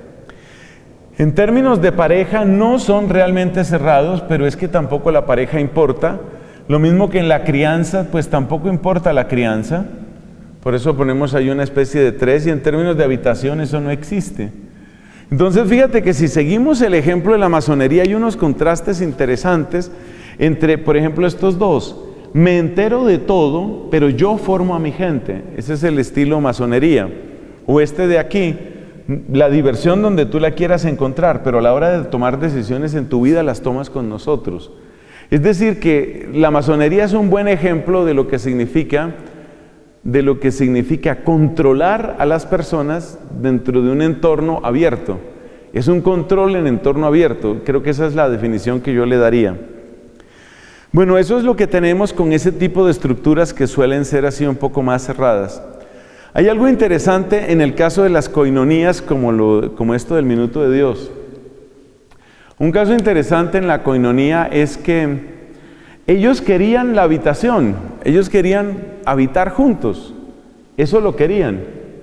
S1: En términos de pareja, no son realmente cerrados, pero es que tampoco la pareja importa. Lo mismo que en la crianza, pues tampoco importa la crianza, por eso ponemos ahí una especie de tres, y en términos de habitación eso no existe. Entonces fíjate que si seguimos el ejemplo de la masonería hay unos contrastes interesantes entre, por ejemplo, estos dos. Me entero de todo, pero yo formo a mi gente. Ese es el estilo masonería. O este de aquí, la diversión donde tú la quieras encontrar, pero a la hora de tomar decisiones en tu vida las tomas con nosotros. Es decir, que la masonería es un buen ejemplo de lo que significa, de lo que significa controlar a las personas dentro de un entorno abierto. Es un control en entorno abierto, creo que esa es la definición que yo le daría. Bueno, eso es lo que tenemos con ese tipo de estructuras que suelen ser así un poco más cerradas. Hay algo interesante en el caso de las coinonías, como, lo, como esto del minuto de Dios. Un caso interesante en la coinonía es que ellos querían la habitación, ellos querían habitar juntos, eso lo querían.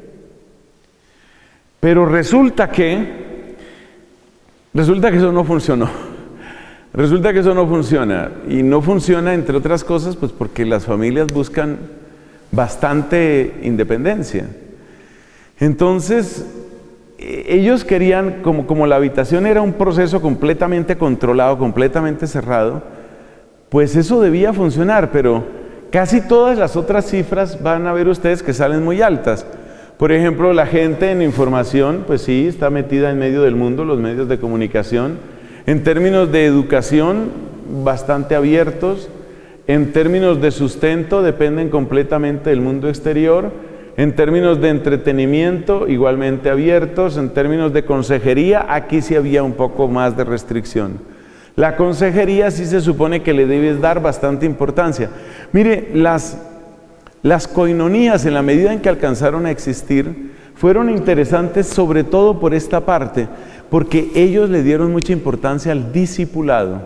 S1: Pero resulta que, resulta que eso no funcionó, resulta que eso no funciona, y no funciona entre otras cosas pues porque las familias buscan bastante independencia. Entonces, ellos querían, como, como la habitación era un proceso completamente controlado, completamente cerrado, pues eso debía funcionar, pero casi todas las otras cifras van a ver ustedes que salen muy altas. Por ejemplo, la gente en información, pues sí, está metida en medio del mundo, los medios de comunicación. En términos de educación, bastante abiertos. En términos de sustento, dependen completamente del mundo exterior. En términos de entretenimiento, igualmente abiertos. En términos de consejería, aquí sí había un poco más de restricción. La consejería sí se supone que le debes dar bastante importancia. Mire, las, las coinonías, en la medida en que alcanzaron a existir, fueron interesantes sobre todo por esta parte, porque ellos le dieron mucha importancia al discipulado.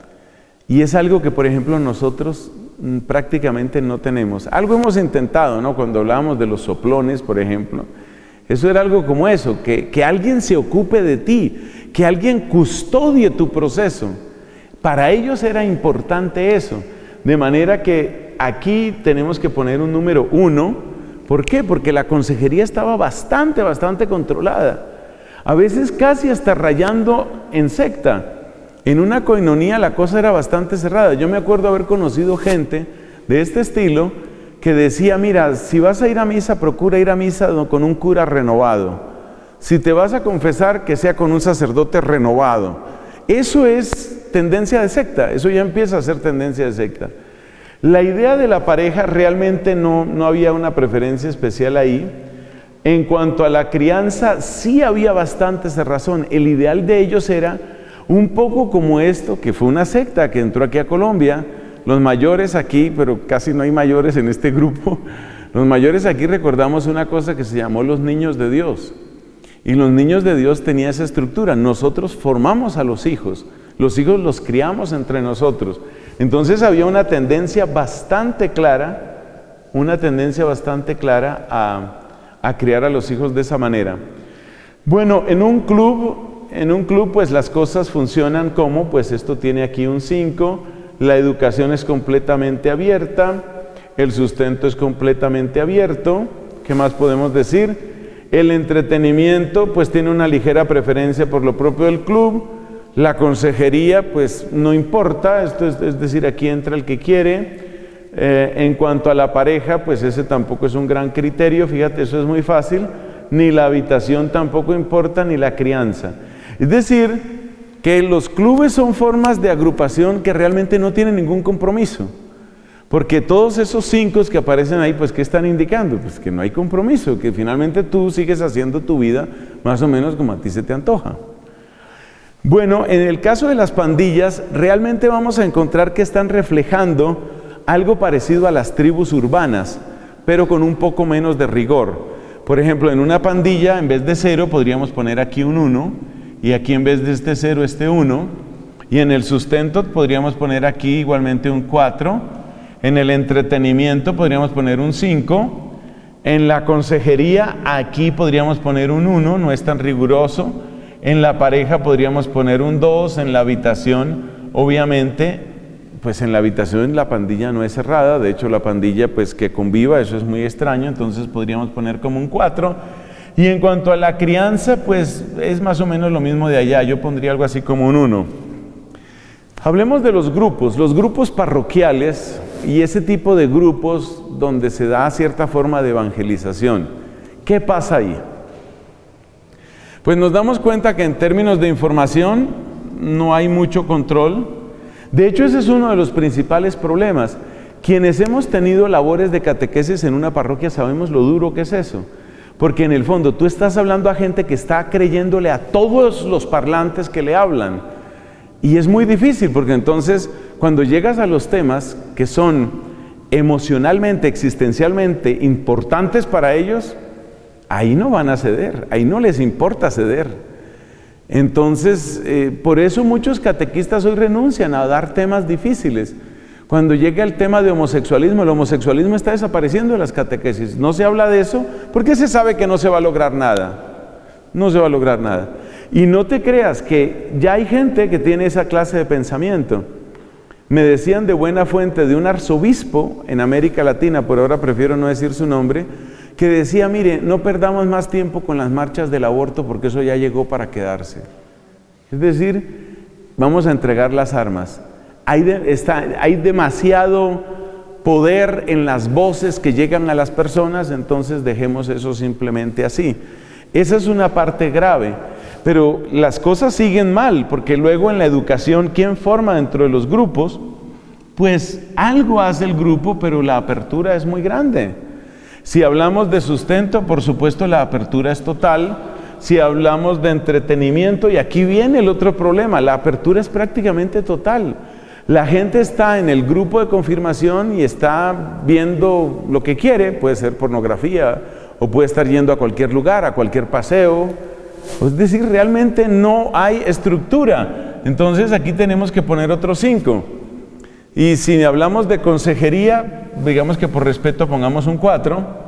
S1: Y es algo que, por ejemplo, nosotros mm, prácticamente no tenemos. Algo hemos intentado, ¿no? Cuando hablábamos de los soplones, por ejemplo, eso era algo como eso, que, que alguien se ocupe de ti, que alguien custodie tu proceso. Para ellos era importante eso, de manera que aquí tenemos que poner un número uno. ¿Por qué? Porque la consejería estaba bastante, bastante controlada. A veces casi hasta rayando en secta. En una coinonía la cosa era bastante cerrada. Yo me acuerdo haber conocido gente de este estilo que decía, mira, si vas a ir a misa, procura ir a misa con un cura renovado. Si te vas a confesar, que sea con un sacerdote renovado. Eso es tendencia de secta, eso ya empieza a ser tendencia de secta. La idea de la pareja realmente no, no había una preferencia especial ahí. En cuanto a la crianza, sí había bastante cerrazón. El ideal de ellos era un poco como esto, que fue una secta que entró aquí a Colombia. Los mayores aquí, pero casi no hay mayores en este grupo, los mayores aquí recordamos una cosa que se llamó los niños de Dios. Y los niños de Dios tenían esa estructura. Nosotros formamos a los hijos, los hijos los criamos entre nosotros. Entonces había una tendencia bastante clara, una tendencia bastante clara a, a criar a los hijos de esa manera. Bueno, en un club, en un club pues las cosas funcionan como, pues esto tiene aquí un cinco, la educación es completamente abierta, el sustento es completamente abierto, ¿qué más podemos decir? El entretenimiento pues tiene una ligera preferencia por lo propio del club. La consejería, pues no importa, esto es, es decir, aquí entra el que quiere. Eh, en cuanto a la pareja, pues ese tampoco es un gran criterio, fíjate, eso es muy fácil. Ni la habitación tampoco importa, ni la crianza. Es decir, que los clubes son formas de agrupación que realmente no tienen ningún compromiso. Porque todos esos cinco que aparecen ahí, pues ¿qué están indicando? Pues que no hay compromiso, que finalmente tú sigues haciendo tu vida más o menos como a ti se te antoja. Bueno, en el caso de las pandillas, realmente vamos a encontrar que están reflejando algo parecido a las tribus urbanas, pero con un poco menos de rigor. Por ejemplo, en una pandilla, en vez de cero, podríamos poner aquí un uno, y aquí en vez de este cero, este uno, y en el sustento podríamos poner aquí igualmente un cuatro, en el entretenimiento podríamos poner un cinco, en la consejería aquí podríamos poner un uno, no es tan riguroso. En la pareja podríamos poner un dos, en la habitación, obviamente, pues en la habitación la pandilla no es cerrada, de hecho la pandilla pues que conviva, eso es muy extraño, entonces podríamos poner como un cuatro. Y en cuanto a la crianza, pues es más o menos lo mismo de allá, yo pondría algo así como un uno. Hablemos de los grupos, los grupos parroquiales y ese tipo de grupos donde se da cierta forma de evangelización. ¿Qué pasa ahí? Pues nos damos cuenta que en términos de información no hay mucho control. De hecho, ese es uno de los principales problemas. Quienes hemos tenido labores de catequesis en una parroquia sabemos lo duro que es eso. Porque en el fondo tú estás hablando a gente que está creyéndole a todos los parlantes que le hablan. Y es muy difícil porque entonces cuando llegas a los temas que son emocionalmente, existencialmente importantes para ellos, ahí no van a ceder, ahí no les importa ceder. Entonces, eh, por eso muchos catequistas hoy renuncian a dar temas difíciles. Cuando llega el tema de homosexualismo, el homosexualismo está desapareciendo de las catequesis. No se habla de eso porque se sabe que no se va a lograr nada. No se va a lograr nada. Y no te creas que ya hay gente que tiene esa clase de pensamiento. Me decían de buena fuente de un arzobispo en América Latina, por ahora prefiero no decir su nombre, que decía, mire, no perdamos más tiempo con las marchas del aborto porque eso ya llegó para quedarse. Es decir, vamos a entregar las armas. Hay, de, está, hay demasiado poder en las voces que llegan a las personas, entonces dejemos eso simplemente así. Esa es una parte grave, pero las cosas siguen mal, porque luego en la educación, ¿quién forma dentro de los grupos? Pues algo hace el grupo, pero la apertura es muy grande. Si hablamos de sustento, por supuesto la apertura es total. Si hablamos de entretenimiento, y aquí viene el otro problema, la apertura es prácticamente total. La gente está en el grupo de confirmación y está viendo lo que quiere, puede ser pornografía o puede estar yendo a cualquier lugar, a cualquier paseo. Es decir, realmente no hay estructura. Entonces aquí tenemos que poner otros cinco. Y si hablamos de consejería, digamos que por respeto pongamos un cuatro.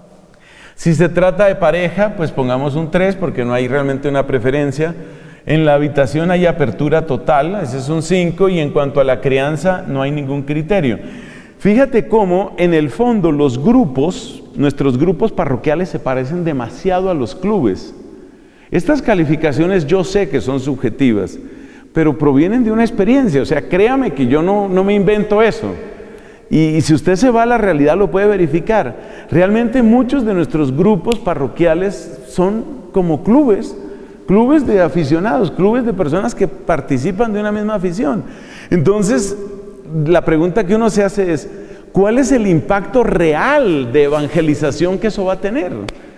S1: Si se trata de pareja, pues pongamos un tres, porque no hay realmente una preferencia. En la habitación hay apertura total, ese es un cinco, y en cuanto a la crianza no hay ningún criterio. Fíjate cómo en el fondo los grupos, nuestros grupos parroquiales se parecen demasiado a los clubes. Estas calificaciones yo sé que son subjetivas, pero provienen de una experiencia. O sea, créame que yo no, no me invento eso. Y, y si usted se va a la realidad lo puede verificar. Realmente muchos de nuestros grupos parroquiales son como clubes, clubes de aficionados, clubes de personas que participan de una misma afición. Entonces, la pregunta que uno se hace es, ¿cuál es el impacto real de evangelización que eso va a tener?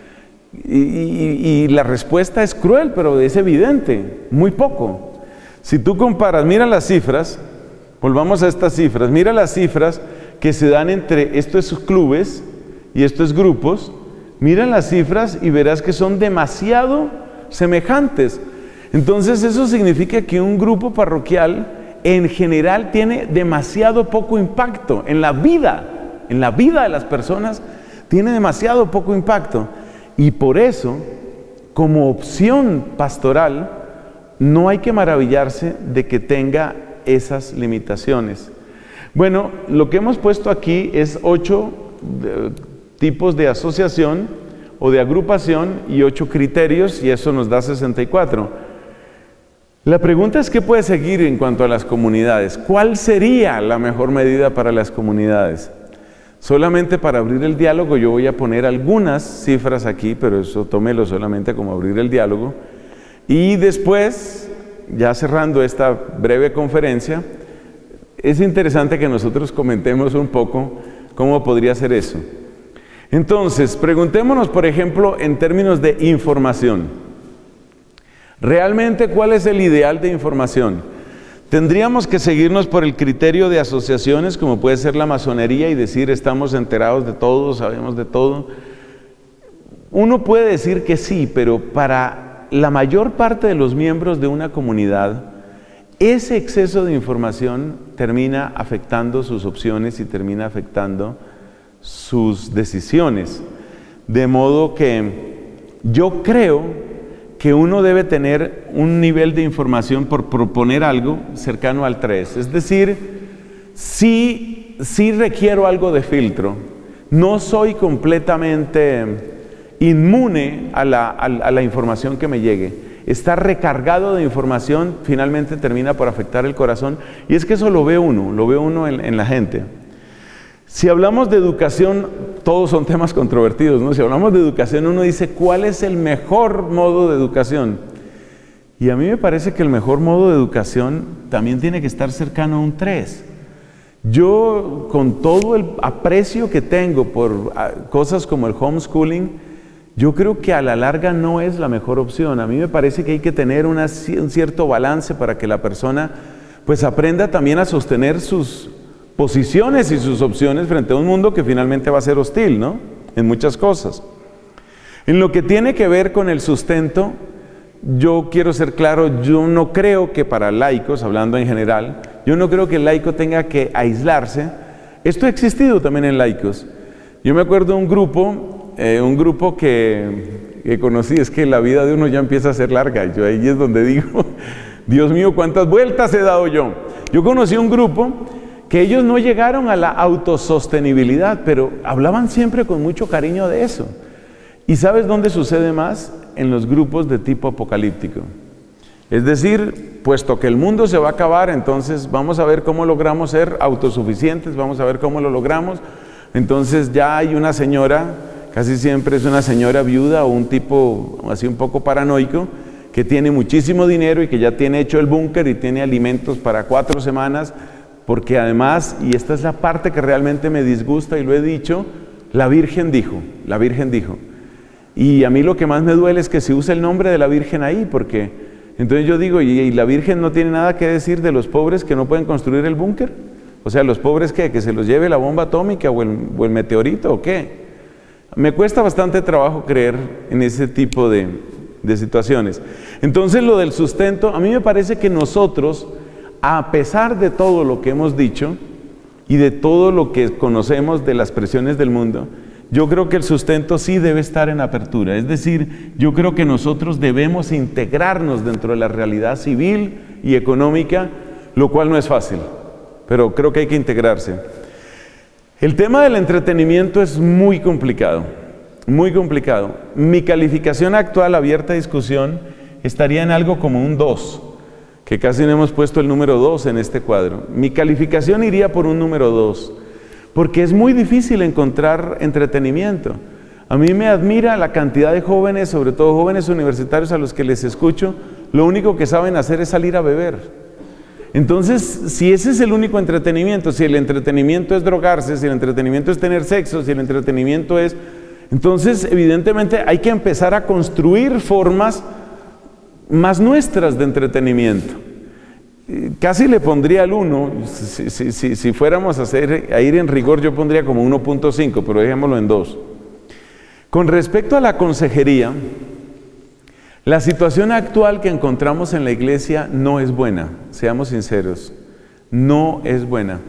S1: Y, y, y la respuesta es cruel, pero es evidente, muy poco. Si tú comparas, mira las cifras, volvamos a estas cifras, mira las cifras que se dan entre estos clubes y estos grupos, mira las cifras y verás que son demasiado semejantes. Entonces eso significa que un grupo parroquial en general tiene demasiado poco impacto en la vida, en la vida de las personas, tiene demasiado poco impacto. Y por eso, como opción pastoral, no hay que maravillarse de que tenga esas limitaciones. Bueno, lo que hemos puesto aquí es ocho eh, tipos de asociación o de agrupación y ocho criterios, y eso nos da sesenta y cuatro. La pregunta es, ¿qué puede seguir en cuanto a las comunidades? ¿Cuál sería la mejor medida para las comunidades? Solamente para abrir el diálogo yo voy a poner algunas cifras aquí, pero eso tómelo solamente como abrir el diálogo. Y después, ya cerrando esta breve conferencia, es interesante que nosotros comentemos un poco cómo podría ser eso. Entonces, preguntémonos, por ejemplo, en términos de información. ¿Realmente cuál es el ideal de información? Tendríamos que seguirnos por el criterio de asociaciones, como puede ser la masonería, y decir, estamos enterados de todo, sabemos de todo. Uno puede decir que sí, pero para la mayor parte de los miembros de una comunidad, ese exceso de información termina afectando sus opciones y termina afectando sus decisiones. De modo que yo creo que uno debe tener un nivel de información, por proponer algo, cercano al tres. Es decir, sí, sí requiero algo de filtro. No soy completamente inmune a la, a, a la información que me llegue. Estar recargado de información finalmente termina por afectar el corazón, y es que eso lo ve uno, lo ve uno en, en la gente. Si hablamos de educación, todos son temas controvertidos, ¿no? Si hablamos de educación, uno dice, ¿cuál es el mejor modo de educación? Y a mí me parece que el mejor modo de educación también tiene que estar cercano a un tres. Yo, con todo el aprecio que tengo por cosas como el homeschooling, yo creo que a la larga no es la mejor opción. A mí me parece que hay que tener una, un cierto balance para que la persona pues aprenda también a sostener sus posiciones y sus opciones frente a un mundo que finalmente va a ser hostil, ¿no? En muchas cosas. En lo que tiene que ver con el sustento, yo quiero ser claro, yo no creo que para laicos, hablando en general, yo no creo que el laico tenga que aislarse. Esto ha existido también en laicos. Yo me acuerdo de un grupo, eh, un grupo que, que conocí, es que la vida de uno ya empieza a ser larga, y yo ahí es donde digo, Dios mío, cuántas vueltas he dado yo. Yo conocí un grupo que ellos no llegaron a la autosostenibilidad, pero hablaban siempre con mucho cariño de eso. ¿Y sabes dónde sucede más? En los grupos de tipo apocalíptico. Es decir, puesto que el mundo se va a acabar, entonces vamos a ver cómo logramos ser autosuficientes, vamos a ver cómo lo logramos. Entonces ya hay una señora, casi siempre es una señora viuda o un tipo así un poco paranoico, que tiene muchísimo dinero y que ya tiene hecho el búnker y tiene alimentos para cuatro semanas, porque además, y esta es la parte que realmente me disgusta y lo he dicho, la Virgen dijo, la Virgen dijo. Y a mí lo que más me duele es que se use el nombre de la Virgen ahí, porque entonces yo digo, ¿y, y la Virgen no tiene nada que decir de los pobres que no pueden construir el búnker? O sea, ¿los pobres qué? ¿Que se los lleve la bomba atómica o el, o el meteorito o qué? Me cuesta bastante trabajo creer en ese tipo de, de situaciones. Entonces, lo del sustento, a mí me parece que nosotros, a pesar de todo lo que hemos dicho y de todo lo que conocemos de las presiones del mundo, yo creo que el sustento sí debe estar en apertura. Es decir, yo creo que nosotros debemos integrarnos dentro de la realidad civil y económica, lo cual no es fácil, pero creo que hay que integrarse. El tema del entretenimiento es muy complicado, muy complicado. Mi calificación actual, abierta a discusión, estaría en algo como un dos, que casi no hemos puesto el número dos en este cuadro. Mi calificación iría por un número dos, porque es muy difícil encontrar entretenimiento. A mí me admira la cantidad de jóvenes, sobre todo jóvenes universitarios a los que les escucho, lo único que saben hacer es salir a beber. Entonces, si ese es el único entretenimiento, si el entretenimiento es drogarse, si el entretenimiento es tener sexo, si el entretenimiento es... Entonces, evidentemente, hay que empezar a construir formas más nuestras de entretenimiento. Casi le pondría el uno, si, si, si, si fuéramos a, hacer, a ir en rigor, yo pondría como uno punto cinco, pero dejémoslo en dos. Con respecto a la consejería, la situación actual que encontramos en la iglesia no es buena, seamos sinceros, no es buena.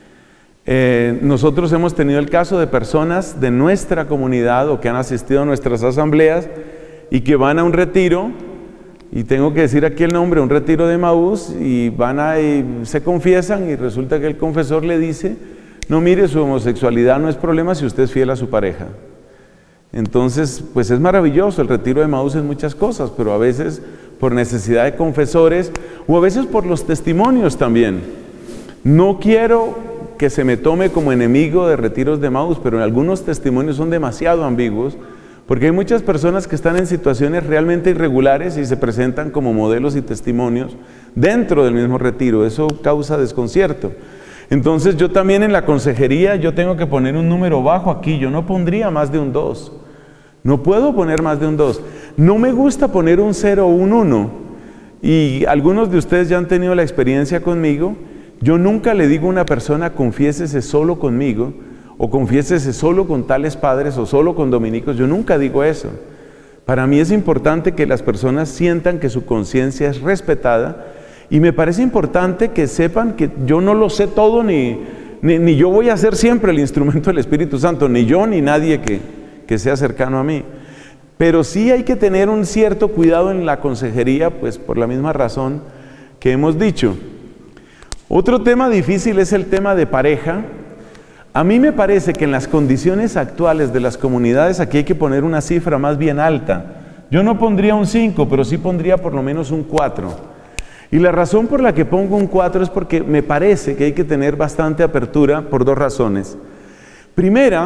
S1: Eh, nosotros hemos tenido el caso de personas de nuestra comunidad o que han asistido a nuestras asambleas y que van a un retiro, y tengo que decir aquí el nombre, un retiro de Emaús, y van a, y se confiesan y resulta que el confesor le dice, no mire, su homosexualidad no es problema si usted es fiel a su pareja. Entonces, pues es maravilloso el retiro de Emaús en muchas cosas, pero a veces por necesidad de confesores o a veces por los testimonios también. No quiero que se me tome como enemigo de retiros de Emaús, pero algunos testimonios son demasiado ambiguos, porque hay muchas personas que están en situaciones realmente irregulares y se presentan como modelos y testimonios dentro del mismo retiro. Eso causa desconcierto. Entonces yo también en la consejería yo tengo que poner un número bajo aquí, yo no pondría más de un dos. No puedo poner más de un dos. No me gusta poner un cero o un uno. Y algunos de ustedes ya han tenido la experiencia conmigo. Yo nunca le digo a una persona, confiésese solo conmigo, o confiésese solo con tales padres, o solo con dominicos. Yo nunca digo eso. Para mí es importante que las personas sientan que su conciencia es respetada, y me parece importante que sepan que yo no lo sé todo, ni, ni, ni yo voy a ser siempre el instrumento del Espíritu Santo, ni yo ni nadie que, que sea cercano a mí. Pero sí hay que tener un cierto cuidado en la consejería, pues por la misma razón que hemos dicho. Otro tema difícil es el tema de pareja. A mí me parece que en las condiciones actuales de las comunidades aquí hay que poner una cifra más bien alta. Yo no pondría un cinco, pero sí pondría por lo menos un cuatro. Y la razón por la que pongo un cuatro es porque me parece que hay que tener bastante apertura por dos razones. Primera,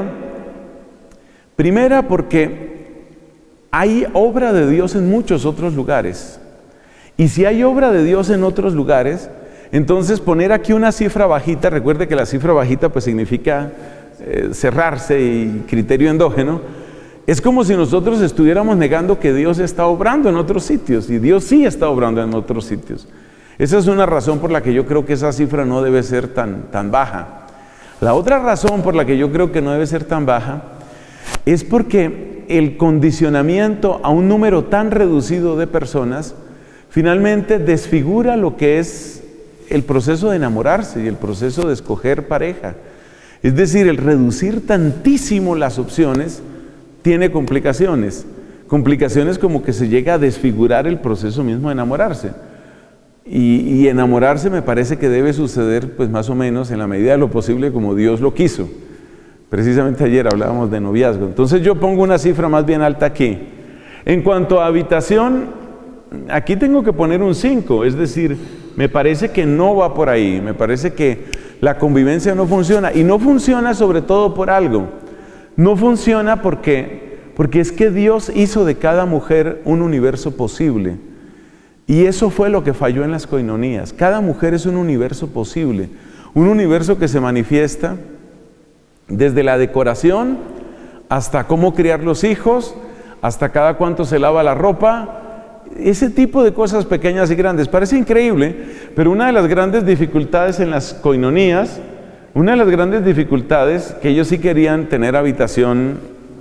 S1: primera porque hay obra de Dios en muchos otros lugares. Y si hay obra de Dios en otros lugares, entonces poner aquí una cifra bajita, recuerde que la cifra bajita pues significa eh, cerrarse y criterio endógeno, es como si nosotros estuviéramos negando que Dios está obrando en otros sitios, y Dios sí está obrando en otros sitios. Esa es una razón por la que yo creo que esa cifra no debe ser tan, tan baja. La otra razón por la que yo creo que no debe ser tan baja es porque el condicionamiento a un número tan reducido de personas finalmente desfigura lo que es el proceso de enamorarse y el proceso de escoger pareja. Es decir, el reducir tantísimo las opciones tiene complicaciones, complicaciones como que se llega a desfigurar el proceso mismo de enamorarse. Y, y enamorarse me parece que debe suceder pues más o menos en la medida de lo posible como Dios lo quiso. Precisamente ayer hablábamos de noviazgo. Entonces yo pongo una cifra más bien alta aquí. En cuanto a habitación, aquí tengo que poner un cinco, es decir, me parece que no va por ahí, me parece que la convivencia no funciona, y no funciona sobre todo por algo. No funciona porque, porque es que Dios hizo de cada mujer un universo posible. Y eso fue lo que falló en las coinonías. Cada mujer es un universo posible. Un universo que se manifiesta desde la decoración hasta cómo criar los hijos, hasta cada cuánto se lava la ropa. Ese tipo de cosas pequeñas y grandes. Parece increíble, pero una de las grandes dificultades en las coinonías, una de las grandes dificultades, que ellos sí querían tener habitación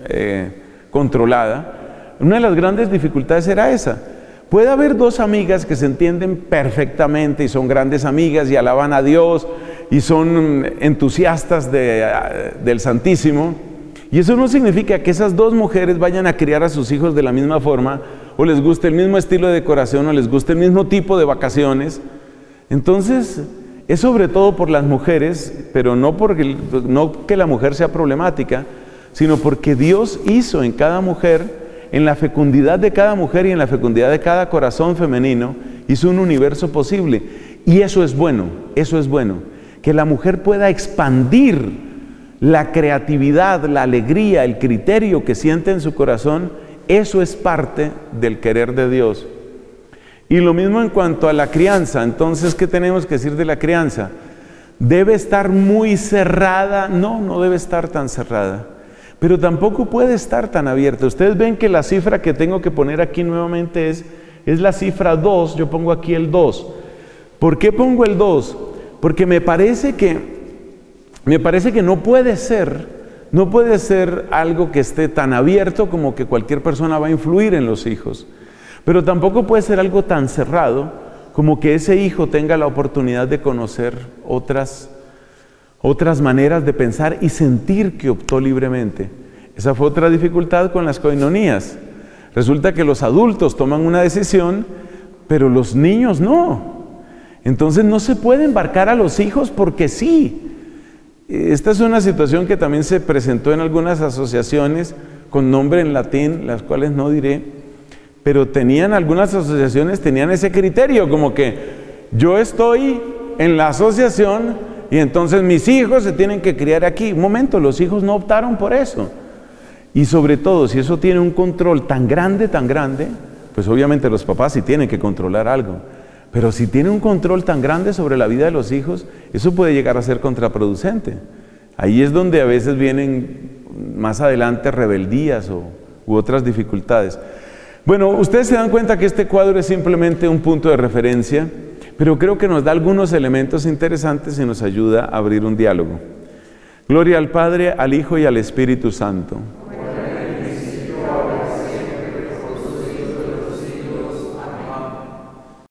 S1: eh, controlada, una de las grandes dificultades era esa. Puede haber dos amigas que se entienden perfectamente y son grandes amigas y alaban a Dios y son entusiastas de, del Santísimo, y eso no significa que esas dos mujeres vayan a criar a sus hijos de la misma forma, o les guste el mismo estilo de decoración, o les guste el mismo tipo de vacaciones. Entonces, es sobre todo por las mujeres, pero no, porque, no que la mujer sea problemática, sino porque Dios hizo en cada mujer, en la fecundidad de cada mujer y en la fecundidad de cada corazón femenino, hizo un universo posible. Y eso es bueno, eso es bueno. Que la mujer pueda expandir la creatividad, la alegría, el criterio que siente en su corazón, eso es parte del querer de Dios. Y lo mismo en cuanto a la crianza. Entonces, ¿qué tenemos que decir de la crianza? ¿Debe estar muy cerrada? No, no debe estar tan cerrada. Pero tampoco puede estar tan abierta. Ustedes ven que la cifra que tengo que poner aquí nuevamente es, es la cifra dos, yo pongo aquí el dos. ¿Por qué pongo el dos? Porque me parece que, me parece que no puede ser, no puede ser algo que esté tan abierto como que cualquier persona va a influir en los hijos. Pero tampoco puede ser algo tan cerrado como que ese hijo tenga la oportunidad de conocer otras otras maneras de pensar y sentir que optó libremente. Esa fue otra dificultad con las coinonías. Resulta que los adultos toman una decisión, pero los niños no. Entonces no se puede embarcar a los hijos porque sí. Esta es una situación que también se presentó en algunas asociaciones con nombre en latín, las cuales no diré, pero tenían algunas asociaciones, tenían ese criterio, como que yo estoy en la asociación y entonces mis hijos se tienen que criar aquí. Un momento, los hijos no optaron por eso. Y sobre todo, si eso tiene un control tan grande, tan grande, pues obviamente los papás sí tienen que controlar algo. Pero si tiene un control tan grande sobre la vida de los hijos, eso puede llegar a ser contraproducente. Ahí es donde a veces vienen más adelante rebeldías o, u otras dificultades. Bueno, ustedes se dan cuenta que este cuadro es simplemente un punto de referencia, pero creo que nos da algunos elementos interesantes y nos ayuda a abrir un diálogo. Gloria al Padre, al Hijo y al Espíritu Santo.